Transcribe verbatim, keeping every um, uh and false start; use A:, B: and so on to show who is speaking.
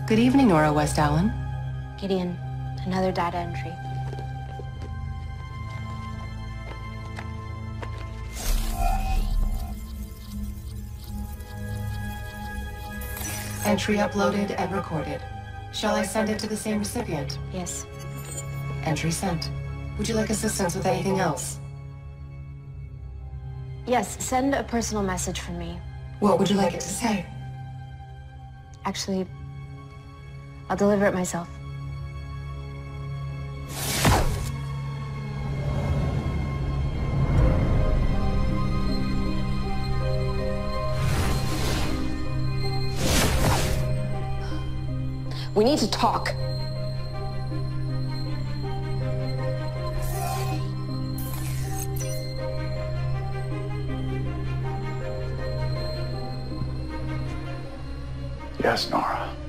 A: Good evening, Nora West Allen.
B: Gideon, another data entry.
A: Entry uploaded and recorded. Shall I send it to the same recipient?
B: Yes.
A: Entry sent. Would you like assistance with anything else?
B: Yes, send a personal message from me.
A: What would you like it to say?
B: Actually, I'll deliver it myself.
C: We need to talk.
D: Yes, Nora.